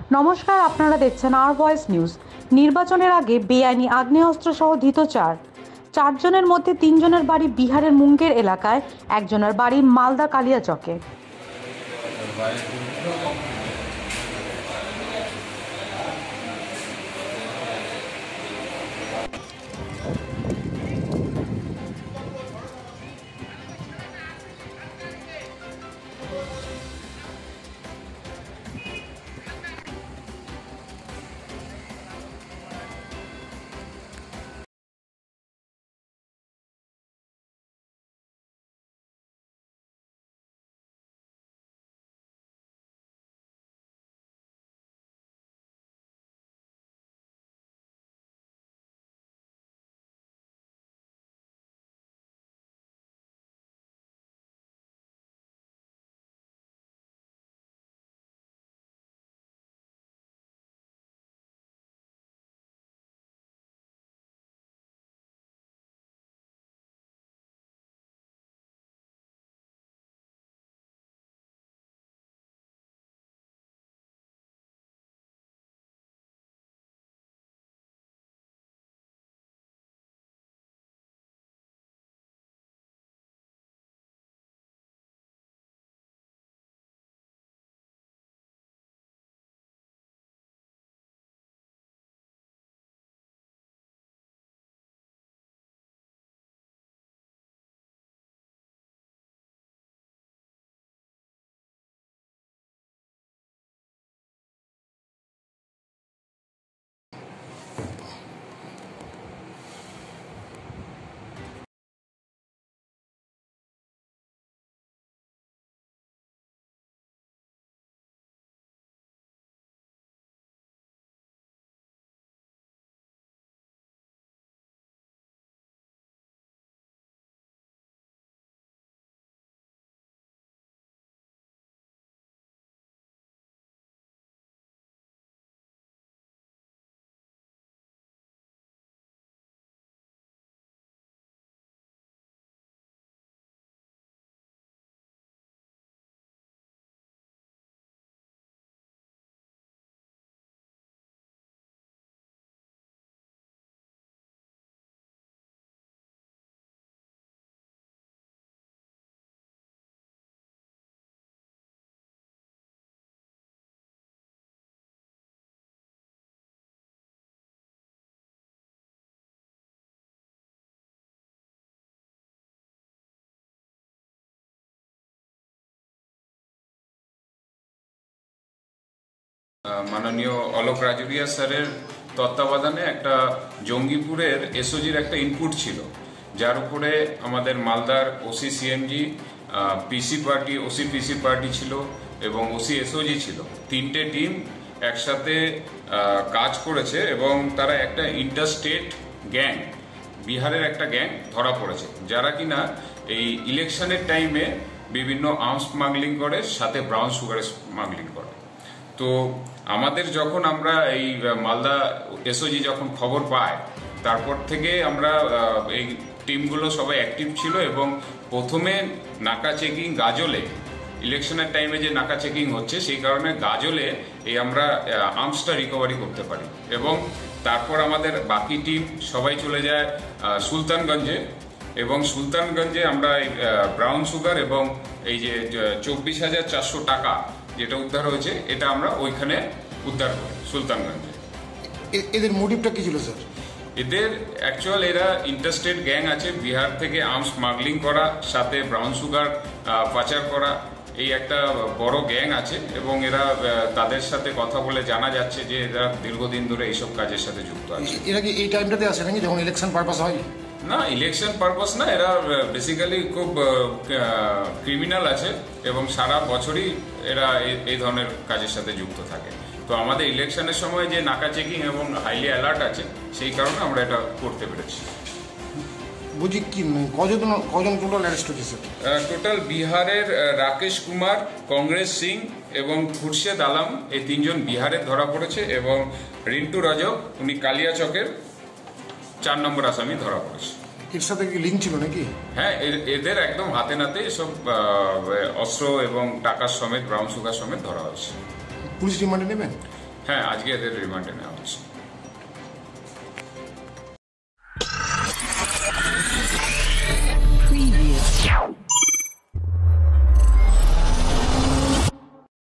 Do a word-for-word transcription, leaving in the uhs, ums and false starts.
নমস্কার, আপনারা দেখছেন আর ভয়েস নিউজ। নির্বাচনের আগে বেআইনি আগ্নেয়াস্ত্র সহ ধৃত চার চারজনের মধ্যে তিনজনের বাড়ি বিহারের মুঙ্গের এলাকায়, একজনের বাড়ি মালদা কালিয়াচকে। মাননীয় অলোক রাজুরিয়া স্যারের তত্ত্বাবধানে একটা জঙ্গিপুরের এসওজির একটা ইনপুট ছিল, যার উপরে আমাদের মালদার OC CMG, PC party, OC PC party ছিল এবং ওসি এসওজি ছিল। তিনটে টিম একসাথে কাজ করেছে এবং তারা একটা ইন্টারস্টেট গ্যাং, বিহারের একটা গ্যাং ধরা পড়েছে, যারা কিনা এই ইলেকশনের টাইমে বিভিন্ন আর্মস স্মাগলিং করে, সাথে ব্রাউন সুগারের স্মাগলিং করে। তো আমাদের যখন আমরা এই মালদা এসওজি যখন খবর পাই, তারপর থেকে আমরা এই টিমগুলো সবাই অ্যাক্টিভ ছিল এবং প্রথমে নাকা চেকিং গাজলে, ইলেকশনের টাইমে যে নাকা চেকিং হচ্ছে সেই কারণে গাজলে এই আমরা আর্মসটা রিকভারি করতে পারি এবং তারপর আমাদের বাকি টিম সবাই চলে যায় সুলতানগঞ্জে এবং সুলতানগঞ্জে আমরা ব্রাউন সুগার এবং এই যে চব্বিশ হাজার চারশো টাকা যেটা উদ্ধার হয়েছে, এটা আমরা ওইখানে উদ্ধার করি সুলতানগঞ্জে। এদের মোটিভটা কি ছিল স্যার? এদের অ্যাকচুয়াল এরা ইন্টারস্টেট গ্যাং আছে, বিহার থেকে আর্মস স্মাগলিং করা, সাথে ব্রাউন সুগার পাচার করা, এই একটা বড় গ্যাং আছে এবং এরা তাদের সাথে কথা বলে জানা যাচ্ছে যে এরা দীর্ঘদিন ধরে এইসব কাজের সাথে যুক্ত আছে। এরা কি এই টাইমটাতে আসে নাকি যখন ইলেকশন পারপাস হয়? না, ইলেকশন পারপাস না, এরা বেসিক্যালি খুব ক্রিমিনাল আছে এবং সারা বছরই এরা এই ধরনের কাজের সাথে যুক্ত থাকে। তো আমাদের ইলেকশনের সময় যে নাকা চেকিং এবং হাইলি অ্যালার্ট আছে, সেই কারণে আমরা এটা করতে পেরেছি। বুঝি কি কজন কজন টোটাল অ্যারেস্ট হয়েছে? টোটাল বিহারের রাকেশ কুমার, কংগ্রেস সিং এবং খুরশেদ আলম, এই তিনজন বিহারে ধরা পড়েছে এবং রিন্টু রজক, উনি কালিয়াচকের চার নম্বর আসামি ধরা পড়েছে। এর সাথে কি লিঙ্ক ছিল নাকি? হ্যাঁ, এদের একদম হাতে নাতে এসব অস্ত্র এবং টাকার সমেত, ব্রাউন সুগার সমেত ধরা হয়েছে। পুলিশ রিমান্ডে নেবেন? হ্যাঁ, আজকে এদের রিমান্ডে নেওয়া হচ্ছে।